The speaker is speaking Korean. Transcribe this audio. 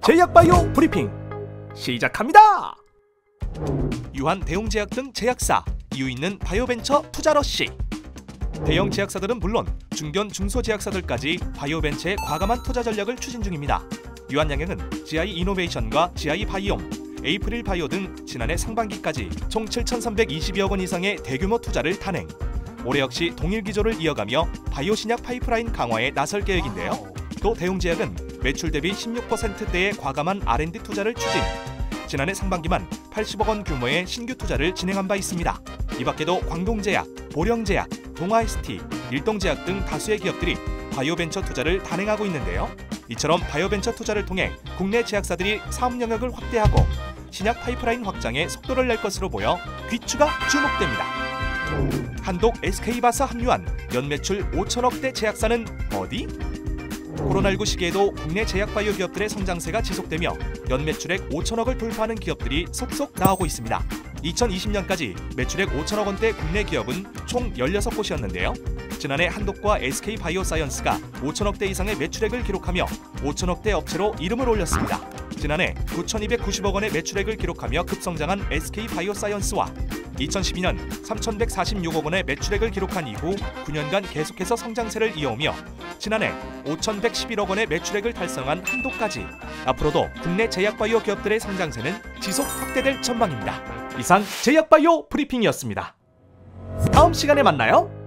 제약바이오 브리핑 시작합니다. 유한 대웅제약 등 제약사, 이유 있는 바이오벤처 투자러시. 대형 제약사들은 물론 중견 중소제약사들까지 바이오벤처의 과감한 투자 전략을 추진 중입니다. 유한양행은 GI 이노베이션과 GI 바이옴, 에이프릴 바이오 등 지난해 상반기까지 총 7,320여억 원 이상의 대규모 투자를 단행. 올해 역시 동일 기조를 이어가며 바이오 신약 파이프라인 강화에 나설 계획인데요. 또 대웅제약은 매출 대비 16%대의 과감한 R&D 투자를 추진. 지난해 상반기만 80억 원 규모의 신규 투자를 진행한 바 있습니다. 이 밖에도 광동제약, 보령제약, 동아ST, 일동제약 등 다수의 기업들이 바이오벤처 투자를 단행하고 있는데요. 이처럼 바이오벤처 투자를 통해 국내 제약사들이 사업 영역을 확대하고 신약 파이프라인 확장에 속도를 낼 것으로 보여 귀추가 주목됩니다. 한독 SK바사 합류한 연매출 5천억대 제약사는 어디? 코로나19 시기에도 국내 제약바이오 기업들의 성장세가 지속되며 연매출액 5천억을 돌파하는 기업들이 속속 나오고 있습니다. 2020년까지 매출액 5천억 원대 국내 기업은 총 16곳이었는데요. 지난해 한독과 SK바이오사이언스가 5천억대 이상의 매출액을 기록하며 5천억대 업체로 이름을 올렸습니다. 지난해 9,290억 원의 매출액을 기록하며 급성장한 SK바이오사이언스와 2012년 3,146억 원의 매출액을 기록한 이후 9년간 계속해서 성장세를 이어오며 지난해 5,111억 원의 매출액을 달성한 한독까지 앞으로도 국내 제약바이오 기업들의 성장세는 지속 확대될 전망입니다. 이상 제약바이오 브리핑이었습니다. 다음 시간에 만나요.